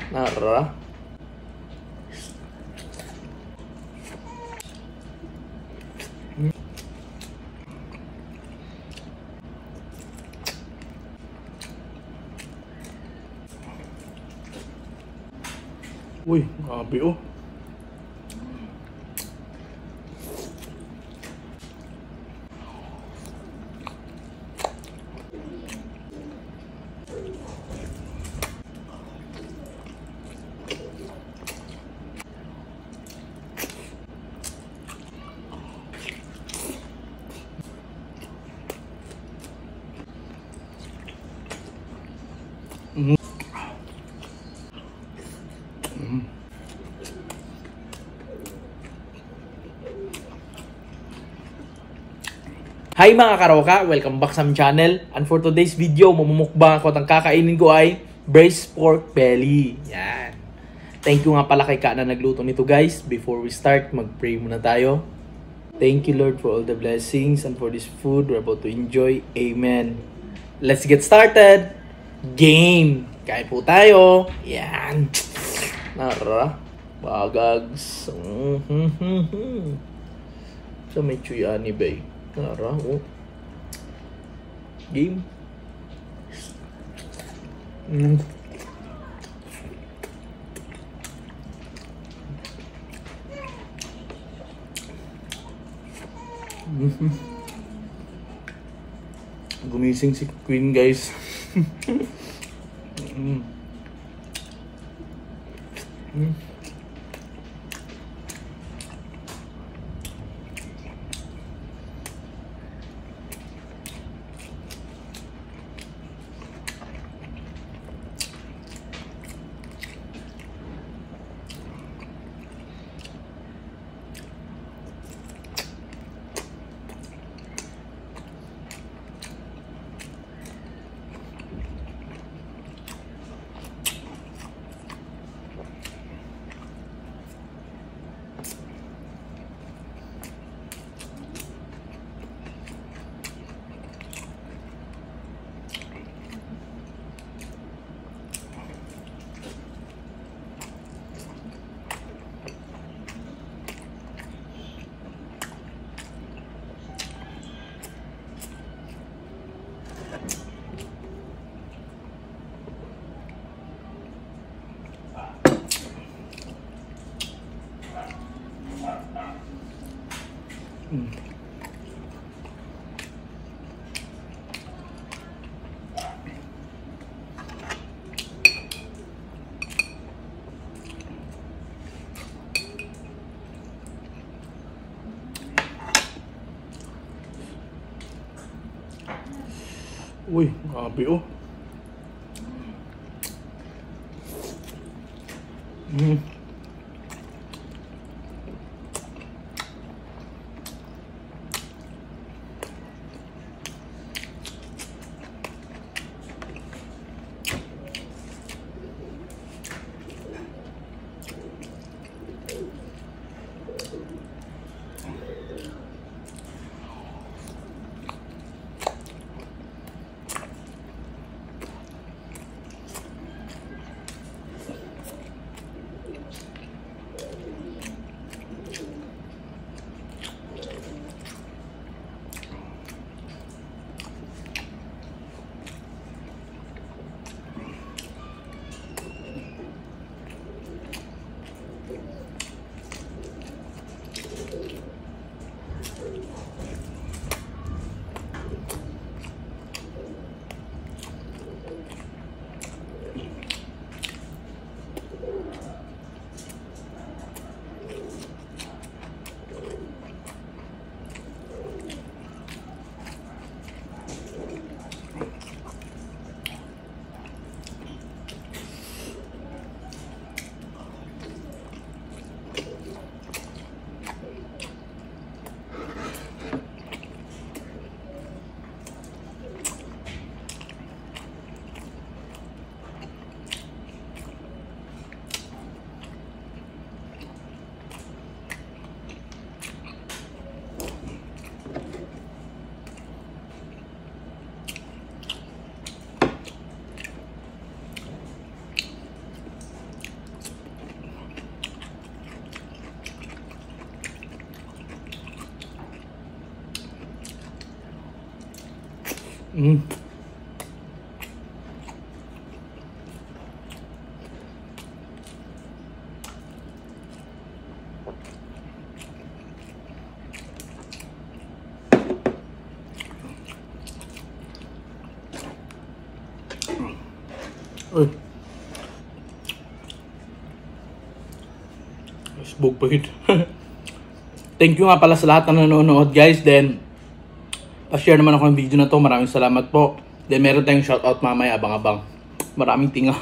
Nara. Uy, grabe oh. Hi mga karoka! Welcome back sa aming channel. And for today's video, mamumukbang ako at ang kakainin ko ay braised pork belly. Yan. Thank you nga pala kay Ka na nagluto nito guys. Before we start, mag-pray muna tayo. Thank you Lord for all the blessings and for this food we're about to enjoy. Amen. Let's get started! Game! Kain po tayo. Yan. Nara. Bagags. So may chuyani ba eh. Nara, oh. Game. Gumising si Queen, guys. Uy, grabe oh. Mm. Uy. Facebook pa yun. Thank you nga pala sa lahat na nanonood, guys. Then, pa-share naman ako ng video na to. Maraming salamat po. Then, meron tayong shoutout mamaya. Abang-abang. Maraming tinga.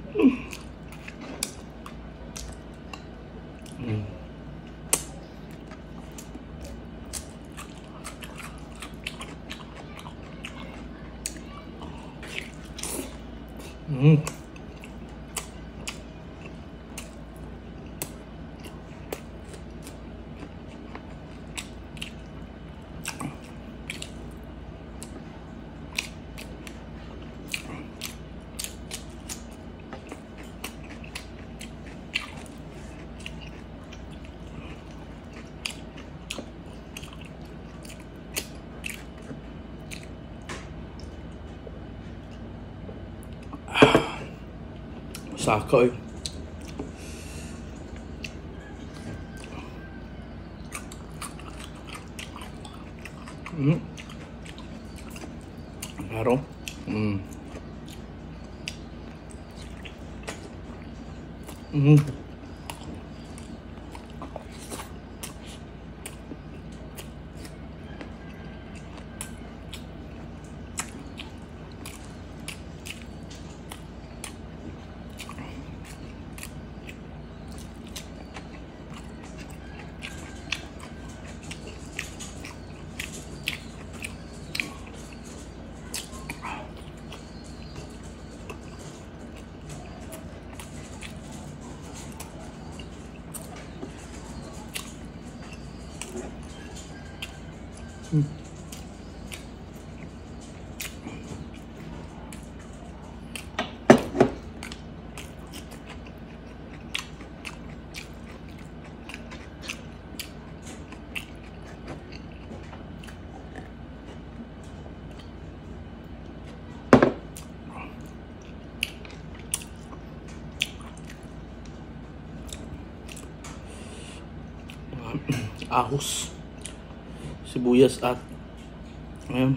Saka eh. Claro. Ahos, sibuyas at ayun.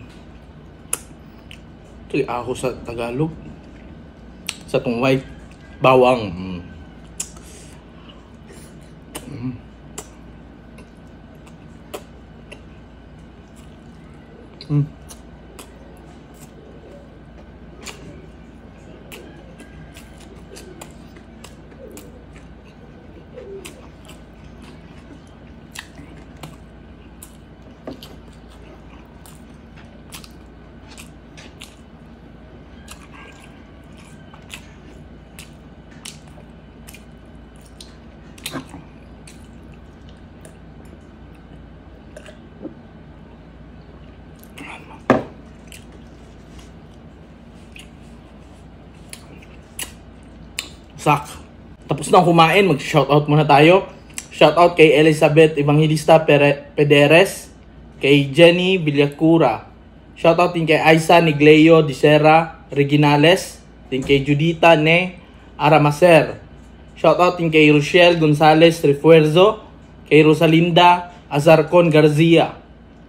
Ito yung ahos sa Tagalog, sa tungway, bawang. Sak. Tapos na kumain, mag-shoutout muna tayo. Shoutout kay Elizabeth Evangelista Pederes, kay Jenny Villacura. Shoutout din kay Aisa Nigleo Dicera Reginales, din kay Judita Ne Aramacer. Shoutout din kay Rochelle Gonzalez Refuerzo, kay Rosalinda Azarcon Garcia.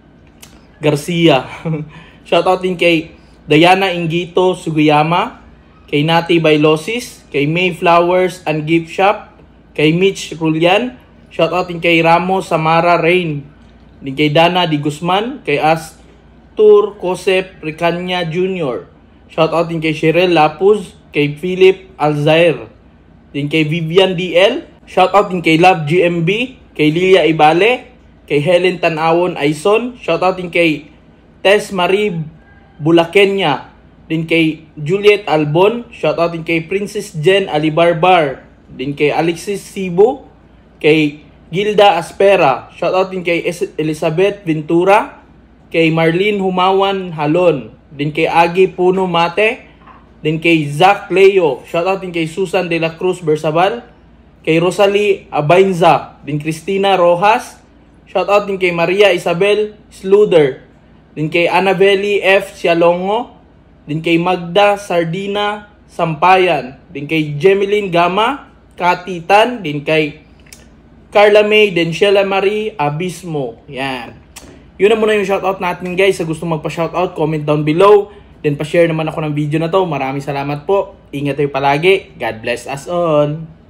Shoutout din kay Diana Ingito Sugiyama, kay Nati Bailosis, kay May Flowers and Gift Shop, kay Mitch Rulian. Shoutout din kay Ramos Samara Rain, din kay Dana Di Guzman, kay Astur Josep Ricanya Jr. Shoutout din kay Cheryl Lapuz, kay Philip Alzair, din kay Vivian DL. Shoutout din kay Love GMB, kay Lilia Ibale, kay Helen Tanawon Aison. Shoutout din kay Tess Marie Bulakenya, din kay Juliet Albon. Shoutout din kay Princess Jen Alibarbar, din kay Alexis Sibo, kay Gilda Aspera. Shoutout din kay Elizabeth Ventura, kay Marlene Humawan Halon, din kay Agi Puno Mate, din kay Zach Leo. Shoutout din kay Susan De La Cruz Bersabal, kay Rosalie Abainza, din Cristina Rojas. Shoutout din kay Maria Isabel Sluder, din kay Annabelle F. Sialongo, din kay Magda Sardina Sampayan, din kay Jemeline Gama Katitan, din kay Carla May, din Sheila Marie Abismo. Yan. Yun na muna yung shoutout natin guys. Sa gusto magpa-shoutout, comment down below. Then pa-share naman ako ng video na to. Maraming salamat po. Ingat kayo palagi. God bless us all.